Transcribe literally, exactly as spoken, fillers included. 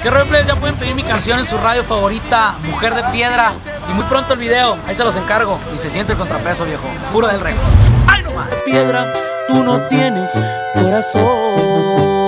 ¿Qué rollo, plebes? Ya pueden pedir mi canción en su radio favorita, Mujer de Piedra. Y muy pronto el video, ahí se los encargo. Y se siente el contrapeso, viejo. Puro del Records. ¡Ay, no más! Piedra, tú no tienes corazón.